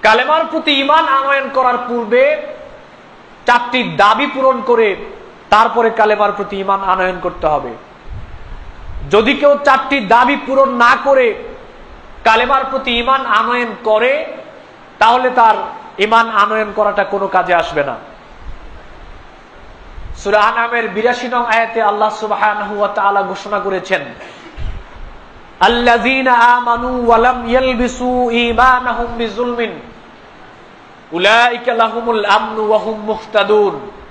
কালেমার প্রতি ঈমান আনয়ন করার পূর্বে 4টি দাবি পূরণ করে তারপরে কালেমার প্রতি ঈমান আনয়ন করতে হবে। যদি কেউ 4টি দাবি পূরণ না করে কালেমার প্রতি ঈমান আনয়ন করে, তাহলে তার ঈমান আনয়ন করাটা কোনো কাজে আসবে না। সূরা আনআমের ৮২ নং আয়াতে আল্লাহ সুবহানাহু ওয়া তাআলা ঘোষণা করেছেন, আল্লাযীনা আমানু ওয়া লাম ইয়ালবিসু ঈমানাহুম বিযুলমিন উলাইকা লাহুমুল আমনু ওয়া হুম মুহতাদুন।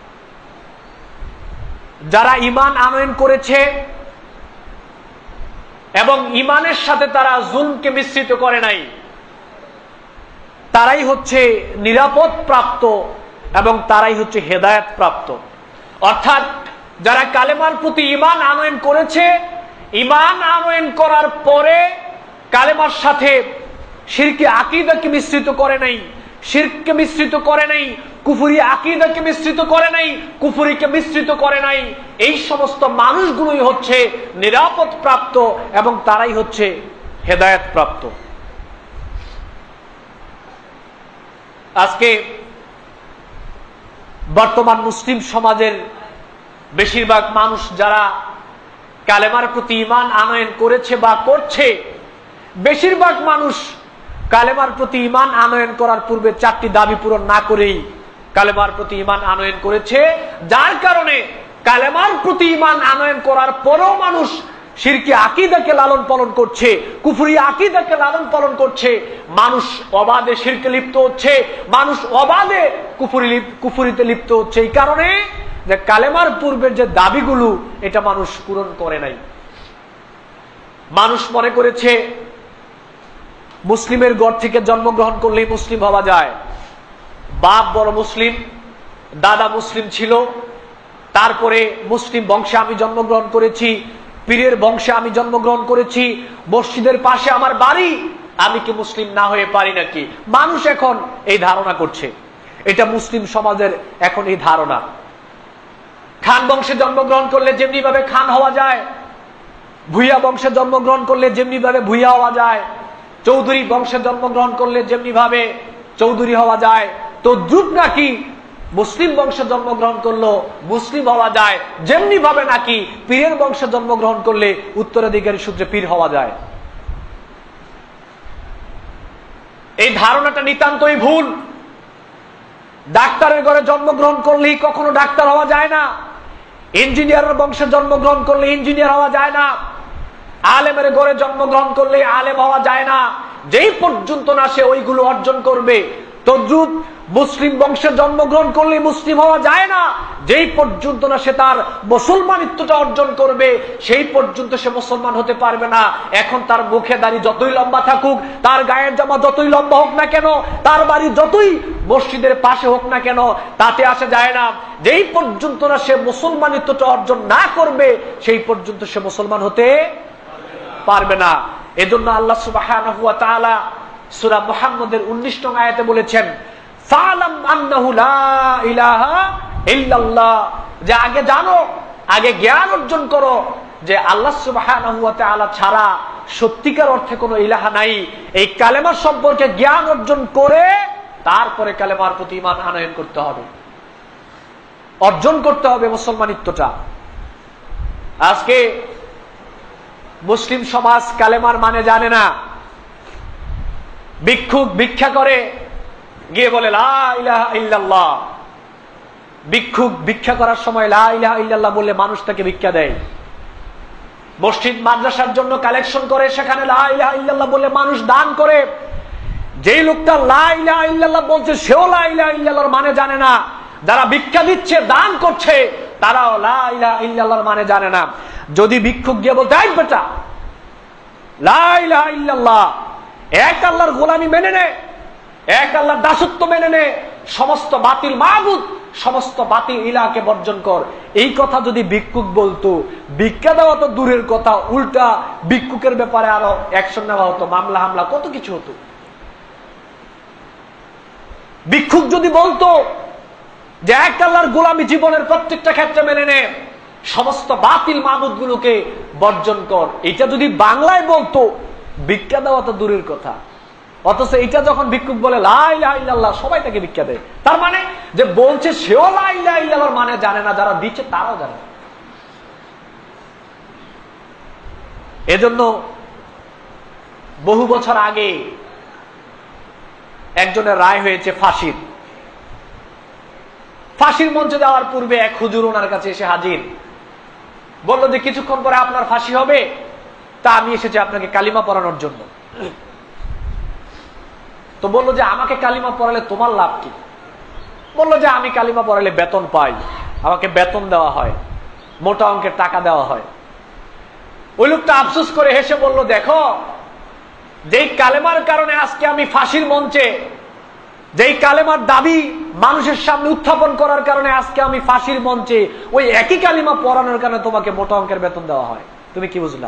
যারা ঈমান আনয়ন করেছে এবং ঈমানের সাথে তারা জুলমকে মিশ্রিত করে নাই, তারাই হচ্ছে নিরাপদ প্রাপ্ত এবং তারাই হচ্ছে হেদায়েত প্রাপ্ত। অর্থাৎ যারা কালেমার প্রতি ঈমান আনয়ন করেছে, ঈমান আনয়ন করার পরে কালেমার সাথে শিরকি আকীদাকে মিশ্রিত করে নাই, শিরককে মিশ্রিত করে নাই, কুফরি আকীদাকে মিশ্রিত করে নাই, কুফরিকে মিশ্রিত করে নাই, এই সমস্ত মানুষগুলোই হচ্ছে নিরাপদ প্রাপ্ত এবং তারাই হচ্ছে হেদায়েত প্রাপ্ত। আজকে বর্তমান মুসলিম সমাজের বেশিরভাগ মানুষ যারা কালেমার প্রতি ঈমান আনয়ন করেছে বা করছে, বেশিরভাগ মানুষ কালেমার প্রতি ঈমান আনয়ন করার পূর্বে 4টি দাবি পূরণ না করেই কালেমার প্রতি ঈমান আনয়ন করেছে, যার কারণে কালেমার প্রতি ঈমান আনয়ন করার পরেও মানুষ শিরকি আকীদাকে লালন পালন করছে, কুফরি আকীদাকে লালন পালন করছে, মানুষ অবাধে শিরকে লিপ্ত হচ্ছে, মানুষ অবাধে কুফরিতে লিপ্ত হচ্ছে। এই কারণে যে কালেমার পূর্বের যে দাবিগুলো এটা মানুষ পূরণ করে নাই। মানুষ মনে করেছে মুসলিমের ঘর থেকে জন্মগ্রহণ করলেই মুসলিম হওয়া যায়। বাপ বড় মুসলিম, দাদা মুসলিম ছিল, তারপরে মুসলিম বংশে আমি জন্মগ্রহণ করেছি, পীরের বংশে আমি জন্মগ্রহণ করেছি, মসজিদের পাশে আমার বাড়ি, আমি কি মুসলিম না হয়ে পারি নাকি? মানুষ এখন এই ধারণা করছে, এটা মুসলিম সমাজের এখন এই ধারণা। খান বংশে জন্মগ্রহণ করলে যেমনি ভাবে খান হওয়া যায়, ভুইয়া বংশে জন্মগ্রহণ করলে যেমনি ভাবে ভুইয়া হওয়া যায়, চৌধুরী বংশে জন্মগ্রহণ করলে যেমনি ভাবে চৌধুরী হওয়া যায়, তো দ্রুত নাকি মুসলিম বংশে জন্মগ্রহণ করলো মুসলিম হওয়া যায়, যেমনি ভাবে নাকি পীরের বংশে জন্মগ্রহণ করলে উত্তরাধিকারী সূত্রে পীর হওয়া যায়। এই ধারণাটা নিতান্তই ভুল। ডাক্তারের ঘরে জন্মগ্রহণ করলেই কখনো ডাক্তার হওয়া যায় না, ইঞ্জিনিয়ারের বংশে জন্মগ্রহণ করলে ইঞ্জিনিয়ার হওয়া যায় না, আলেমের ঘরে জন্মগ্রহণ করলে আলেম হওয়া যায় না। যেই পর্যন্ত না সে ওইগুলো অর্জন করবে, তদ্রুত মুসলিম বংশে জন্মগ্রহণ করলে মুসলিম হওয়া যায় না। যেই পর্যন্ত না সে তার মুসলমানিত্বটা অর্জন করবে, সেই পর্যন্ত সে মুসলমান হতে পারবে না। এখন তার মুখে দাড়ি যতই লম্বা থাকুক, তার গায়ের জামা যতই লম্বা হোক না কেন, তার বাড়ি যতই মসজিদের পাশে হোক না কেন, তাতে আসা যায় না। যেই পর্যন্ত না সে মুসলমানিত্বটা অর্জন না করবে, সেই পর্যন্ত সে মুসলমান হতে পারবে না। এজন্য আল্লাহ সুবহানাহু ওয়া তাআলা সূরা মুহাম্মদের 19 নং আয়াতে বলেছেন, ফালাম আন্নাহু লা ইলাহা ইল্লাল্লাহ, যে আগে জানো, আগে জ্ঞান অর্জন করো যে আল্লাহ সুবহানাহু ওয়া তাআলা ছাড়া সত্যিকার অর্থে কোনো ইলাহা নাই। এই কালেমা সম্পর্কে জ্ঞান অর্জন করে তারপরে কালেমার প্রতি ঈমান আনয়ন করতে হবে, অর্জন করতে হবে মুসলমানিত্বটা। আজকে মুসলিম সমাজ কালেমার মানে জানে না। ভিক্ষুক ভিক্ষা করে গিয়ে বলে লা ইলাহা ইল্লাল্লাহ। ভিক্ষুক ভিক্ষা করার সময় লা ইলাহা ইল্লাল্লাহ বললে মানুষ তাকে ভিক্ষা দেয়। মসজিদ মাদ্রাসার জন্য কালেকশন করে, সেখানে লা ইলাহা ইল্লাল্লাহ বললে মানুষ দান করে। যেই লোকটা লা ইলাহা ইল্লাল্লাহ বলছে সেও লা ইলাহা ইল্লাল্লাহর মানে জানে না। যারা ভিক্ষা দিচ্ছে, দান করছে, তারাও লা ইলাহা ইল্লাল্লাহর মানে জানে না। যদি ভিক্ষুক গিয়ে বলতে, এই বেটা লা ইলাহা ইল্লাল্লাহ, এক আল্লাহর গোলামি মেনে নে, এক আল্লাহর দাসত্ব মেনে নে, সমস্ত বাতিল মাবুদ, সমস্ত বাতিল ইলাহকে বর্জন কর, এই কথা যদি ভিক্ষুক বলতো, ভিক্ষা দেওয়া তো দূরের কথা, উল্টা ভিক্ষুকের ব্যাপারে আরো অ্যাকশন নেওয়া হতো, মামলা হামলা কত কিছু হতো। ভিক্ষুক যদি বলতো যে এক আল্লাহর গোলামি জীবনের প্রত্যেকটা ক্ষেত্রে মেনে নে, সমস্ত বাতিল মাবুদ গুলোকে বর্জন কর, এটা যদি বাংলায় বলতো, ভিক্ষা দেওয়া তো দূরের কথা, অথচ এইটা যখন ভিক্ষুক বলে লা ইলাহা ইল্লাল্লাহ, সবাই তাকে ভিক্ষা দেয়। তার মানে যে বলছে সেও লা ইলাহা ইল্লাল্লাহর মানে জানে না, যারা দিচ্ছে তারাও জানে না। এজন্য বহু বছর আগে একজনের রায় হয়েছে ফাঁসির। ফাঁসির মঞ্চে যাওয়ার পূর্বে এক হুজুর ওনার কাছে এসে হাজির, বলল যে কিছুক্ষণ পরে আপনার ফাঁসি হবে, তা আমি এসেছি আপনাকে কালিমা পড়ানোর জন্য। তো বললো যে আমাকে কালিমা পড়ালে তোমার লাভ কি? বললো যে আমি কালিমা পড়ালে বেতন পাই, আমাকে বেতন দেওয়া হয়, মোটা অঙ্কের টাকা দেওয়া হয়। ওই লোকটা আফসোস করে হেসে বলল, দেখো, যেই কালেমার কারণে আজকে আমি ফাঁসির মঞ্চে, যেই কালেমার দাবি মানুষের সামনে উত্থাপন করার কারণে আজকে আমি ফাঁসির মঞ্চে, ওই একই কালিমা পড়ানোর কারণে তোমাকে মোটা অঙ্কের বেতন দেওয়া হয়। তুমি কি বুঝলা?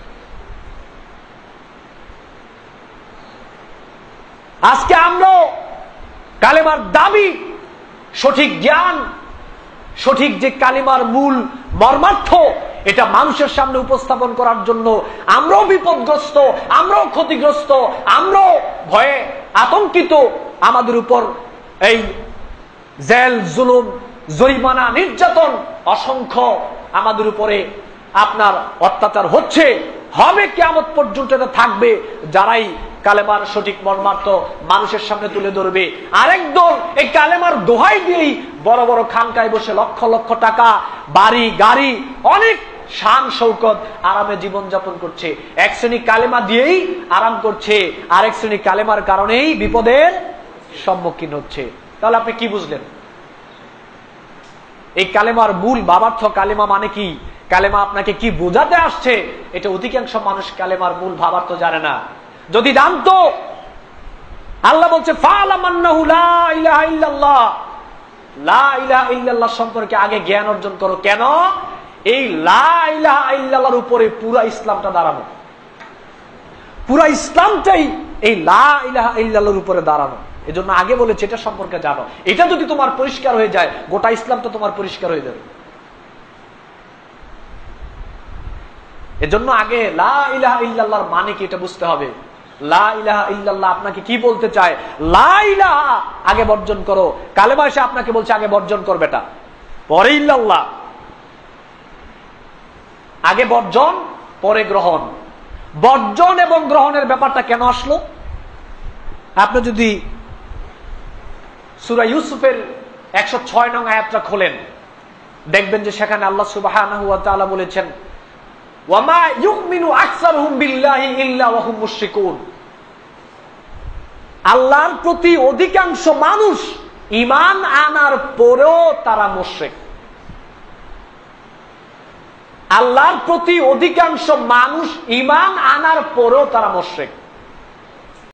আজকে আমরা কালেমার দাবি, সঠিক জ্ঞান, সঠিক যে কালিমার মূল মর্মার্থ, এটা মানুষের সামনে উপস্থাপন করার জন্য আমরাও বিপদগ্রস্ত, আমরাও ক্ষতিগ্রস্ত, আমরাও ভয়ে আতঙ্কিত। আমাদের উপর এই জেল, জুলুম, জরিমানা, নির্যাতন অসংখ্য আমাদের উপরে আপনার অত্যাচার হচ্ছে, হবে, কিয়ামত পর্যন্ত এটা থাকবে। যারাই কালেমার সঠিক মর্মার্থ মানুষের সামনে তুলে ধরবে, আরেক দল এই কালেমার দোহাই দিয়েই বড় বড় খানকায় বসে লক্ষ লক্ষ টাকা, বাড়ি, গাড়ি, অনেক শান শৌকত, আরামে জীবনযাপন করছে। এক শ্রেণী কালেমা দিয়েই আরাম করছে, আরেক শ্রেণী কালেমার কারণেই বিপদের সম্মুখীন হচ্ছে। তাহলে আপনি কি বুঝলেন? এই কালেমার মূল ভাবার্থ, কালেমা মানে কি, কালেমা আপনাকে কি বোঝাতে আসছে, এটা অধিকাংশ মানুষ কালেমার মূল ভাবার্থ জানে না। যদি জানতো, আল্লাহ বলছে ফা'লাম আন্নাহু লা ইলাহা ইল্লাল্লাহ, লা ইলাহা ইল্লাল্লাহ সম্পর্কে আগে জ্ঞান অর্জন করো। কেন? এই লা ইলাহা ইল্লাল্লাহর উপরে পুরা ইসলামটা দাঁড়ানো, পুরা ইসলামটাই এই লা ইলাহা ইল্লাল্লাহর উপরে দাঁড়ানো। এজন্য আগে বলেছে এটা সম্পর্কে জানো। এটা যদি তোমার পরিষ্কার হয়ে যায়, গোটা ইসলামটা তোমার পরিষ্কার হয়ে যাবে। এজন্য আগে লা ইলাহা ইল্লাল্লাহর মানে কি এটা বুঝতে হবে। লা ইলাহা ইল্লাল্লাহ আপনাকে কি বলতে চায়, লা ইলাহা আগে বর্জন করো। কালেমা এসে আপনাকে বলছে আগে বর্জন কর বেটা, পরে ইল্লাল্লাহ। আগে বর্জন, পরে গ্রহণ। বর্জন এবং গ্রহণের ব্যাপারটা কেন আসলো? আপনি যদি সূরা ইউসুফের 106 নং আয়াতটা খোলেন, দেখবেন যে সেখানে আল্লাহ সুবহানাহু ওয়া তাআলা বলেছেন, ওয়ামা ইউমিনু আকসারুহুম বিল্লাহি ইল্লা ওয়া হুম মুশরিকুন। আল্লাহর প্রতি অধিকাংশ মানুষ ঈমান আনার পরেও তারা মুশরিক। আল্লাহর প্রতি অধিকাংশ মানুষ ঈমান আনার পরেও তারা মুশরিক।